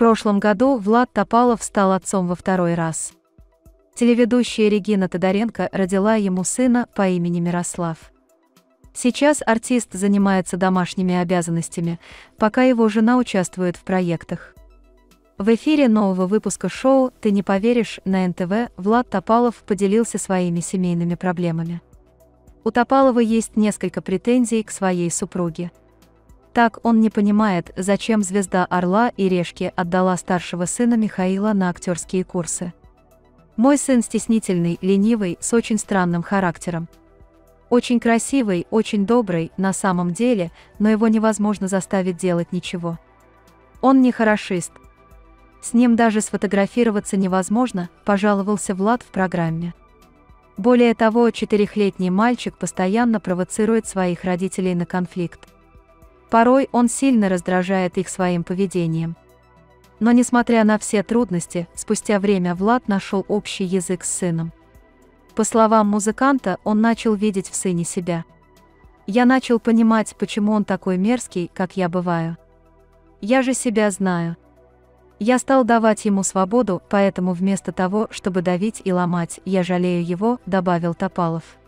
прошлом году Влад Топалов стал отцом во второй раз. Телеведущая Регина Тодоренко родила ему сына по имени Мирослав. Сейчас артист занимается домашними обязанностями, пока его жена участвует в проектах. В эфире нового выпуска шоу «Ты не поверишь» на НТВ Влад Топалов поделился своими семейными проблемами. У Топалова есть несколько претензий к своей супруге. Так он не понимает, зачем звезда «Орла и решки» отдала старшего сына Михаила на актерские курсы. «Мой сын стеснительный, ленивый, с очень странным характером. Очень красивый, очень добрый на самом деле, но его невозможно заставить делать ничего. Он не хорошист. С ним даже сфотографироваться невозможно», – пожаловался Влад в программе. Более того, 4-летний мальчик постоянно провоцирует своих родителей на конфликт. Порой он сильно раздражает их своим поведением. Но несмотря на все трудности, спустя время Влад нашел общий язык с сыном. По словам музыканта, он начал видеть в сыне себя. «Я начал понимать, почему он такой мерзкий, как я бываю. Я же себя знаю. Я стал давать ему свободу, поэтому вместо того, чтобы давить и ломать, я жалею его», – добавил Топалов.